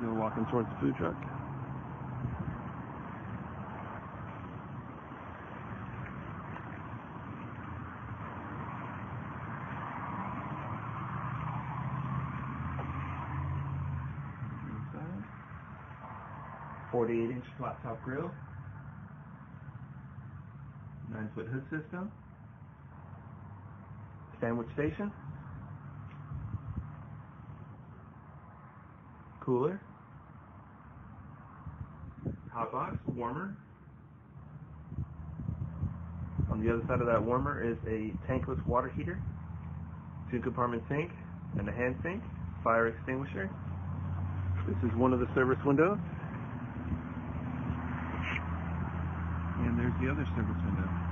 We're walking towards the food truck. Inside. 48-inch flat top grill. 9-foot hood system. Sandwich station. Cooler. Hot box, warmer. On the other side of that warmer is a tankless water heater, 2-compartment sink, and a hand sink, fire extinguisher. This is one of the service windows. And there's the other service window.